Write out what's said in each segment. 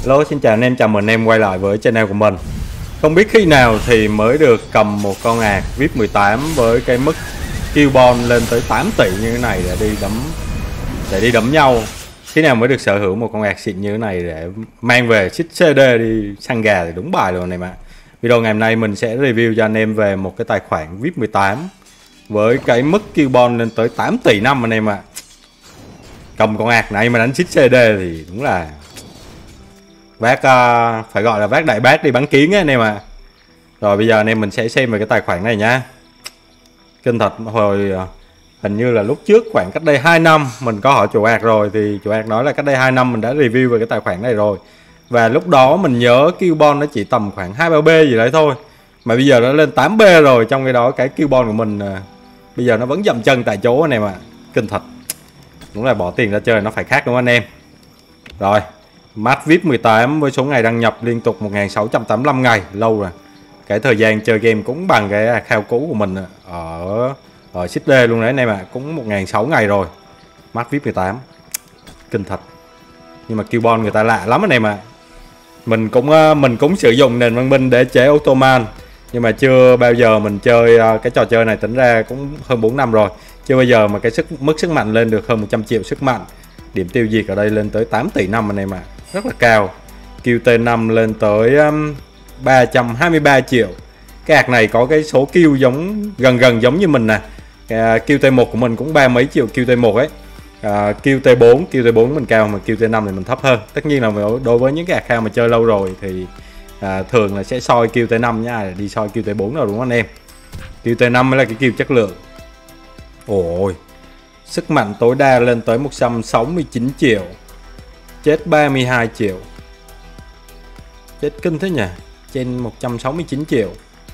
Hello, xin chào anh em, chào mừng anh em quay lại với channel của mình. Không biết khi nào thì mới được cầm một con ạc VIP 18 với cái mức kill bon lên tới 8 tỷ như thế này để đi đấm nhau. Khi nào mới được sở hữu một con ạc xịn như thế này để mang về xích CD đi săn gà thì đúng bài luôn này mà. Video ngày hôm nay mình sẽ review cho anh em về một cái tài khoản VIP 18 với cái mức kill bon lên tới 8 tỷ năm anh em ạ. Cầm con ạc này mà đánh xích CD thì đúng là vác phải gọi là vác đại bác đi bắn kiến á anh em ạ. Rồi bây giờ anh em mình sẽ xem về cái tài khoản này nhá. Kinh thật, hồi hình như là lúc trước khoảng cách đây 2 năm mình có hỏi chủ ạc rồi, thì chủ ạc nói là cách đây 2 năm mình đã review về cái tài khoản này rồi. Và lúc đó mình nhớ kill bon nó chỉ tầm khoảng 2-3B gì đấy thôi, mà bây giờ nó lên 8B rồi. Trong cái đó cái kill bon của mình bây giờ nó vẫn dậm chân tại chỗ anh em ạ. Kinh thật, đúng là bỏ tiền ra chơi nó phải khác đúng không anh em. Rồi Max VIP 18 với số ngày đăng nhập liên tục 1685 ngày, lâu rồi. Cái thời gian chơi game cũng bằng cái account cũ của mình ở XD luôn đấy anh em ạ, cũng 1600 ngày rồi. Max VIP 18 kinh thật. Nhưng mà kill bon người ta lạ lắm anh em ạ. Mình cũng sử dụng nền văn minh để chế automan, nhưng mà chưa bao giờ mình chơi cái trò chơi này, tính ra cũng hơn 4 năm rồi. Chưa bao giờ mà cái mức sức mạnh lên được hơn 100 triệu sức mạnh. Điểm tiêu diệt ở đây lên tới 8 tỷ năm anh em ạ, rất là cao. QT5 lên tới 323 triệu. Cái ạc này có cái số kill gần giống như mình nè. QT1 của mình cũng 30 mấy triệu QT1 ấy. QT4 mình cao, mà QT5 thì mình thấp hơn. Tất nhiên là đối với những cái account mà chơi lâu rồi thì thường là sẽ soi QT5 nha, đi soi QT4 rồi đúng không anh em. QT5 mới là cái kill chất lượng. Ôi, sức mạnh tối đa lên tới 169 triệu. Chết 32 triệu. Chết kinh thế nhỉ. Trên 169 triệu.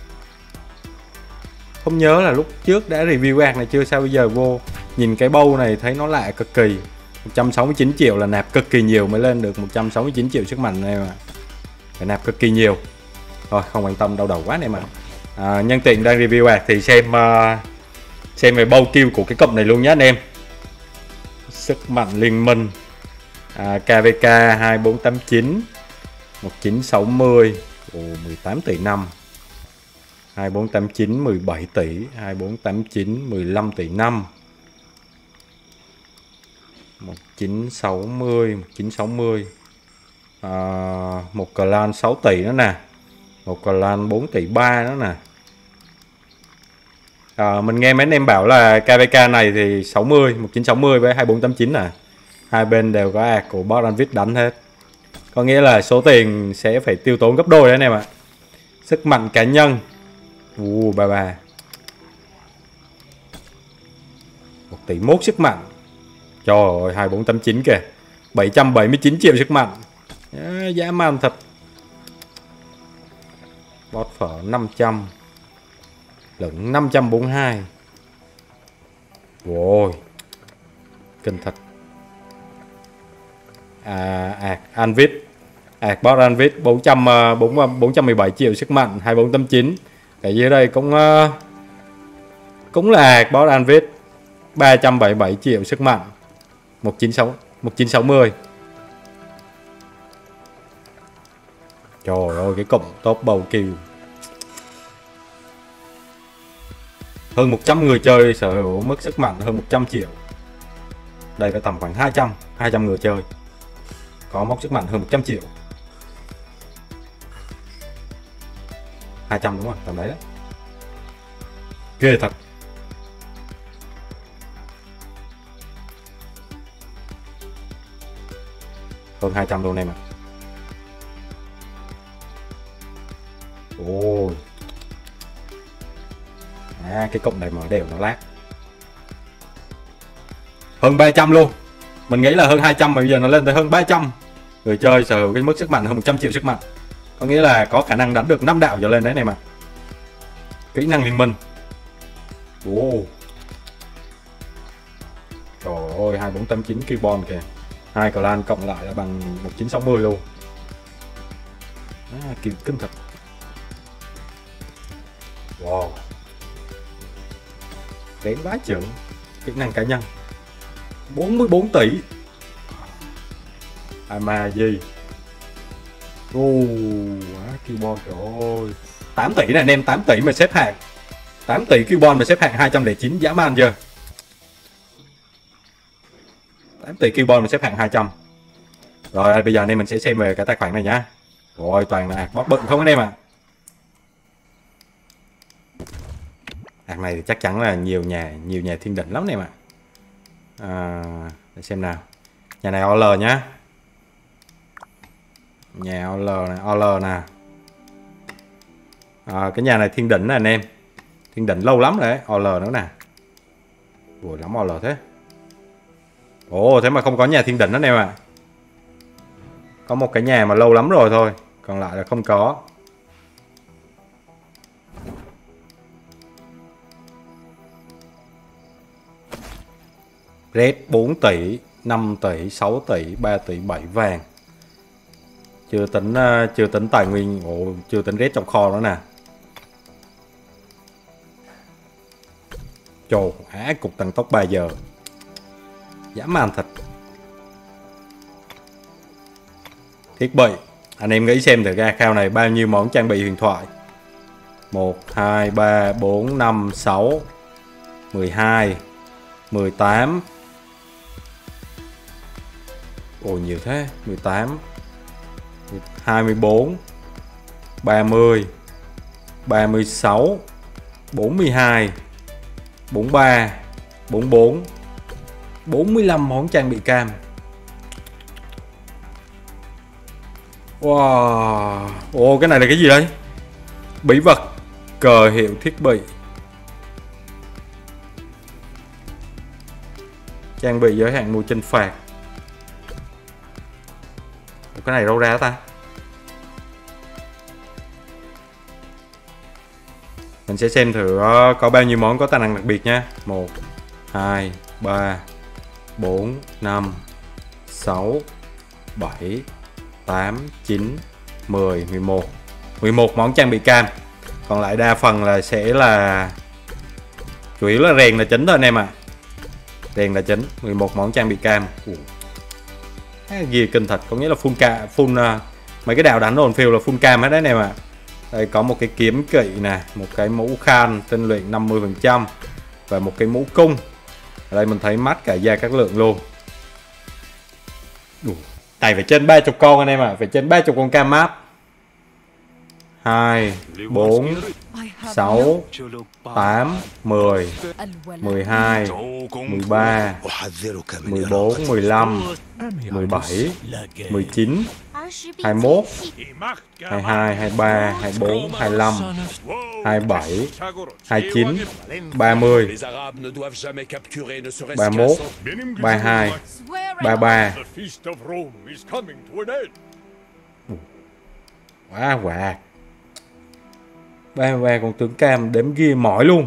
Không nhớ là lúc trước đã review ạc này chưa, sao bây giờ vô nhìn cái bâu này thấy nó lạ cực kỳ. 169 triệu là nạp cực kỳ nhiều mới lên được 169 triệu sức mạnh này mà. Phải nạp cực kỳ nhiều. Rồi không quan tâm, đau đầu quá này mà. Nhân tiện đang review ạc thì xem về bâu kill của cái cụm này luôn nhé anh em. Sức mạnh liên minh, KVK 2489 1960, 18 tỷ 5, 2489 17 tỷ, 2489 15 tỷ 5, 1960 một clan 6 tỷ nữa nè, một clan 4 tỷ 3 nữa nè. Mình nghe mấy anh em bảo là KVK này thì 1960 với 2489 nè, hai bên đều có ạc của Boss Anvit đánh hết, có nghĩa là số tiền sẽ phải tiêu tốn gấp đôi đấy anh em ạ. Sức mạnh cá nhân 33 1 tỷ 1 sức mạnh. Trời ơi, 2489 kìa, 779 triệu sức mạnh, dã man thật. Boss phở 500 lẫn 542. Ôi kinh thật. Ạc Anvit, ạc Boss Anvit 417 triệu sức mạnh 2489. Cái dưới đây cũng là ạc Boss Anvit 377 triệu sức mạnh 1960. Trời ơi, cái cụm top bầu kill hơn 100 người chơi sở hữu mức sức mạnh hơn 100 triệu. Đây phải tầm khoảng 200 người chơi có mốc sức mạnh hơn 100 triệu. 200 đúng không? Tầm đấy đấy. Ghê thật. Hơn 200 luôn em ạ. Ôi. Cái cụm này mở đều nó lát. Hơn 300 luôn. Mình nghĩ là hơn 200 mà bây giờ nó lên tới hơn 300 người chơi sở hữu cái mức sức mạnh hơn 100 triệu sức mạnh. Có nghĩa là có khả năng đánh được 5 đạo trở lên đấy này mà. Kỹ năng liên minh. Trời ơi, 2489 kill bon kìa. Hai clan cộng lại là bằng 1960 luôn. Kill kinh thật. Wow. Đến bá trưởng. Kỹ năng cá nhân 44 tỷ. Ama gì Quá Cubon, trời ơi. 8 tỷ này anh em, 8 tỷ mà xếp hạng 8 tỷ Cubon mà xếp hạng 209, dã man chưa? 8 tỷ Cubon mà xếp hạng 200. Rồi bây giờ anh em mình sẽ xem về cái tài khoản này nhá. Rồi toàn là bóp bự không anh em ạ. Hạt này thì chắc chắn là nhiều nhà thiên đỉnh lắm anh em ạ. Để xem nào. Nhà này OL nhá. Nhà OL nè. Cái nhà này thiên đỉnh nè anh em. Thiên đỉnh lâu lắm rồi đấy, OL nữa nè. Ủa lắm OL thế. Ồ thế mà không có nhà thiên đỉnh đó anh em ạ. Có một cái nhà mà lâu lắm rồi thôi, còn lại là không có. Red 4 tỷ, 5 tỷ, 6 tỷ, 3 tỷ, 7 vàng. Chưa tính tài nguyên, chưa tính red trong kho nữa nè. Trời, cục tăng tốc 3 giờ. Dã man thật. Thiết bị, anh em nghĩ xem thử ra khao này bao nhiêu món trang bị huyền thoại. 1, 2, 3, 4, 5, 6, 12, 18. Ồ nhiều thế, 18, 24, 30, 36, 42, 43, 44, 45 món trang bị cam. Wow. Ồ cái này là cái gì đây? Bí vật cờ hiệu thiết bị. Trang bị giới hạn mùa chinh phạt. Cái này đâu ra ta? Mình sẽ xem thử có bao nhiêu món có tài năng đặc biệt nha. 1, 2, 3, 4, 5, 6, 7, 8, 9, 10, 11. 11 món trang bị cam. Còn lại đa phần là sẽ là chủ yếu là rèn là chính thôi anh em ạ. Rèn là chính. 11 món trang bị cam. Ghi kinh thật, có nghĩa là full mấy cái đạo đánh đồn phiêu là full cam hết đấy anh em ạ. Đây có một cái kiếm kỵ nè, một cái mũ khan tinh luyện 50% và một cái mũ cung. Ở đây mình thấy mắt cả da các lượng luôn. Này phải trên 30 con anh em ạ, phải trên 30 con cam map. 2, 4, 6, 8, 10, 12, 13, 14, 15, 17, 19, 21, 22, 23, 24, 25, 27, 29, 30, 31, 32, 33. Quá quạt. 33 con tướng cam đếm ghi mỏi luôn.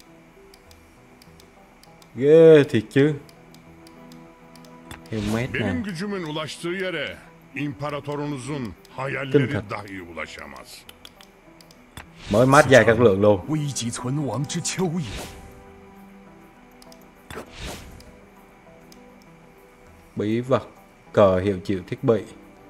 Ghê thiệt chứ. Helmet nè. Kinh thật. Mới mát dài các lượng luôn. Bí vật cờ hiệu chịu thiết bị.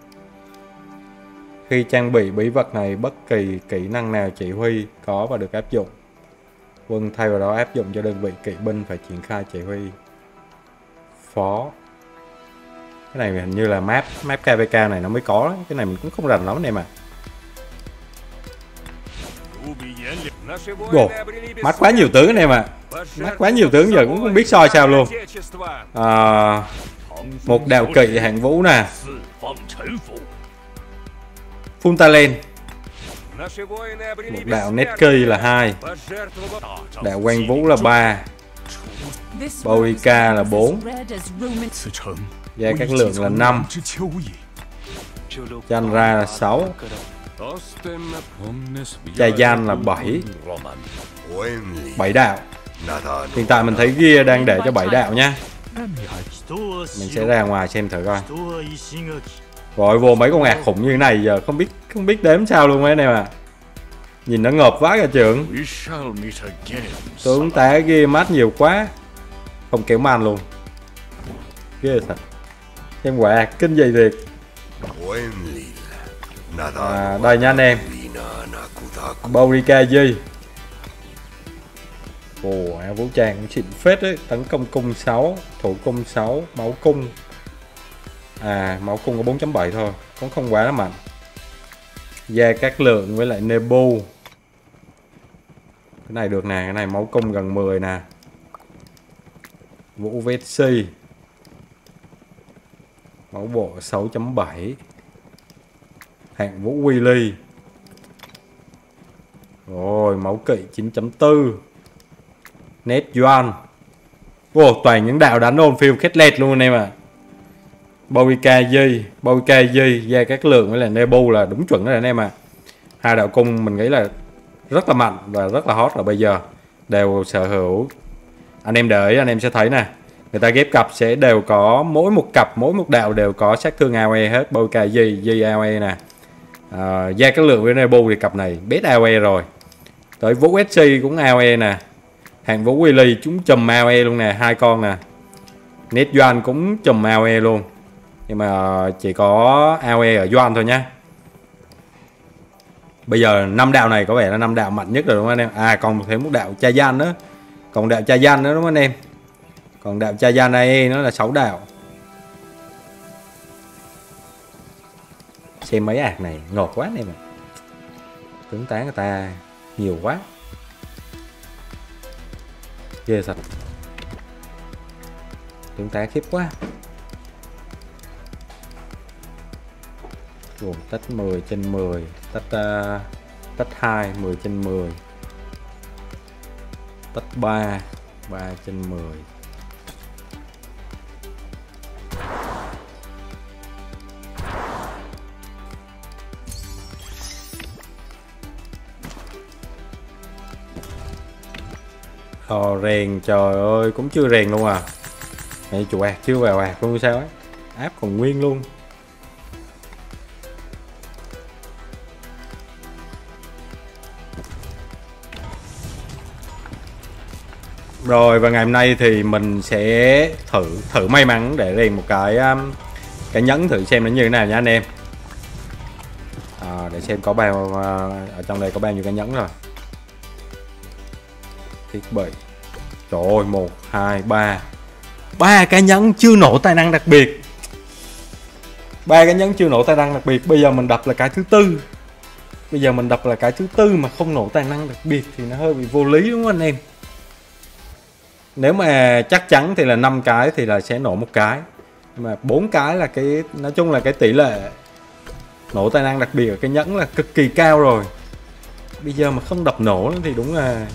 Khi trang bị bí vật này, bất kỳ kỹ năng nào chỉ huy có và được áp dụng. Quân thay vào đó áp dụng cho đơn vị kỵ binh phải triển khai chỉ huy. Phó. Cái này hình như là map KVK này nó mới có. Cái này mình cũng không rành lắm anh em ạ. Mắt quá nhiều tướng anh em ạ. Mắt quá nhiều tướng giờ cũng không biết soi sao luôn. Một đạo kỵ hạng vũ nè. Full talent. Một đạo Netki là 2. Đạo Quang Vũ là 3. Boika là 4. Gia Cát Lượng là 5. Chanra là 6. Cha Gian là 7. 7 đạo. Hiện tại mình thấy ghi đang để cho 7 đạo nha. Mình sẽ ra ngoài xem thử coi. Rồi vô mấy con ạc khủng như thế này giờ không biết đếm sao luôn mấy này mà. Nhìn nó ngợp quá cả trưởng. Tướng tá ghi mát nhiều quá. Không kéo man luôn. Ghê thật. Em quạt kinh gì thiệt. Đây nha anh em, Borikaji. Ồ, áo vũ trang cũng xịn phết đấy. Tấn công cung 6, thủ cung 6, máu cung. Máu cung có 4.7 thôi, cũng không quá là mạnh. Da Cát Lượng với lại Nebu. Cái này được nè, cái này máu cung gần 10 nè. Vũ Vessi, máu bộ 6.7. Hạng Vũ Willy. Rồi, máu kỵ 9.4. Nét Doan. Toàn những đạo đánh ôn phiêu khét lẹt luôn anh em ạ. Borikaji, Da Cát Lượng với là Nebu là đúng chuẩn rồi anh em ạ. Hai đạo cung mình nghĩ là rất là mạnh và rất là hot rồi bây giờ. Đều sở hữu. Anh em để ý anh em sẽ thấy nè, người ta ghép cặp sẽ đều có mỗi một cặp, mỗi một đạo đều có sát thương AOE hết. Borikaji AOE nè. Da Cát Lượng với Nebu thì cặp này best AOE rồi. Tới Vũ SC cũng AOE nè. Hạng Vũ Willy chúng chùm AOE luôn nè, hai con nè. Nét Doan cũng chùm AOE luôn. Nhưng mà chỉ có AOE ở Doan thôi nhá. Bây giờ 5 đạo này có vẻ là 5 đạo mạnh nhất rồi đúng không anh em? Còn thêm một đạo Chayan nữa. Còn đạo Chayan nữa đúng không anh em? Còn đạo Chayan này nó là 6 đạo. Xem mấy ạc này ngọt quá anh em ạ. Tướng tá người ta nhiều quá. Ghê thật. Tướng tá khiếp quá. Gồm tất 10/10, tất 2 10/10, tất 3 3/10. Rèn, trời ơi, cũng chưa rèn luôn à. Này chủ ạc chưa vào ạc luôn sao ấy. Áp còn nguyên luôn. Rồi và ngày hôm nay thì mình sẽ thử may mắn để rèn một cái nhẫn thử xem nó như thế nào nha anh em. Để xem có bao ở trong đây có bao nhiêu cái nhẫn rồi. Thiết bị. Trời ơi, 1 2 3. 3 cái nhẫn chưa nổ tài năng đặc biệt. 3 cái nhẫn chưa nổ tài năng đặc biệt. Bây giờ mình đập là cái thứ tư. Mà không nổ tài năng đặc biệt thì nó hơi bị vô lý đúng không anh em? Nếu mà chắc chắn thì là 5 cái thì là sẽ nổ một cái. Nhưng mà 4 cái là cái, nói chung là cái tỷ lệ nổ tài năng đặc biệt ở cái nhẫn là cực kỳ cao rồi. Bây giờ mà không đập nổ thì đúng là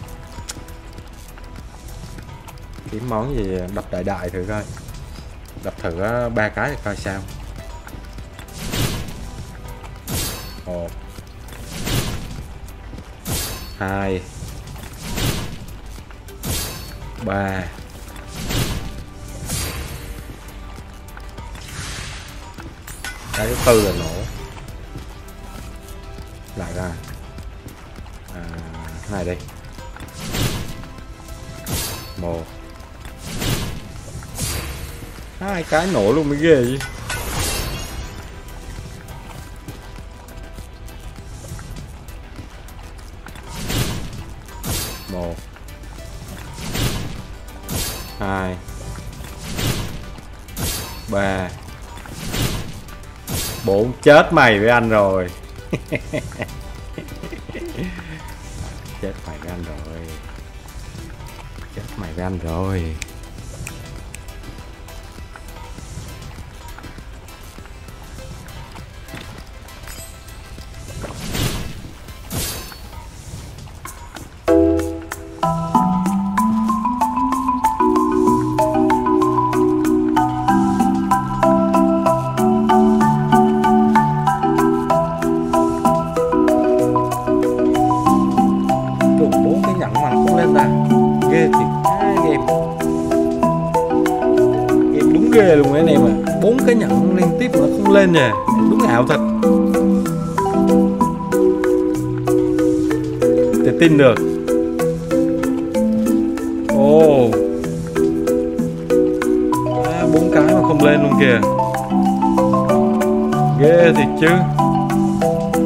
kiếm món gì đập đại thử coi. Đập thử 3 cái thì coi sao. 1 2 3. Cái thứ tư là nổ. Lại ra. Này đây. 1 2 cái nổ luôn mới ghê chứ. Một 2 3 4. Chết mày với anh rồi. Chết mày với anh rồi. Ghê luôn anh em ạ. 4 cái nhận liên tiếp mà không lên nè. Đúng ảo thật. Để tin được. 4 cái mà không lên luôn kìa. Ghê thiệt chứ.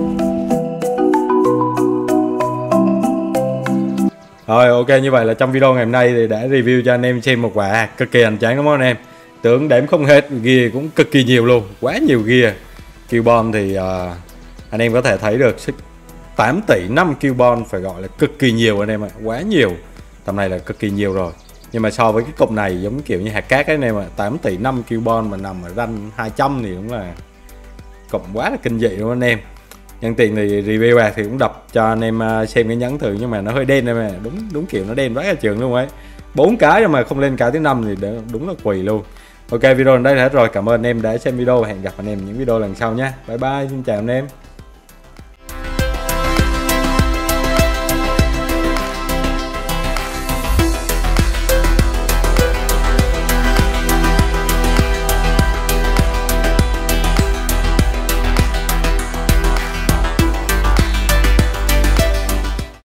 Rồi ok, như vậy là trong video ngày hôm nay thì đã review cho anh em xem một quả cực kỳ hoành tráng đúng không anh em? Tưởng đếm không hết, gear cũng cực kỳ nhiều luôn, quá nhiều gear. Cubone thì anh em có thể thấy được 8 tỷ 5 Cubone phải gọi là cực kỳ nhiều anh em ạ, quá nhiều. Tầm này là cực kỳ nhiều rồi. Nhưng mà so với cái cục này giống kiểu như hạt cát ấy anh em ạ, 8 tỷ 5 Cubone mà nằm ở ranh 200 thì đúng là cục quá là kinh dị luôn anh em. Nhân tiền thì review bạc thì cũng đập cho anh em xem cái nhấn thử, nhưng mà nó hơi đen em, đúng kiểu nó đen quá cả trường luôn ấy. 4 cái rồi mà không lên cái thứ 5 thì đúng là quỳ luôn. Ok, video đến đây là hết rồi. Cảm ơn anh em đã xem video và hẹn gặp anh em những video lần sau nhé. Bye bye, xin chào anh em.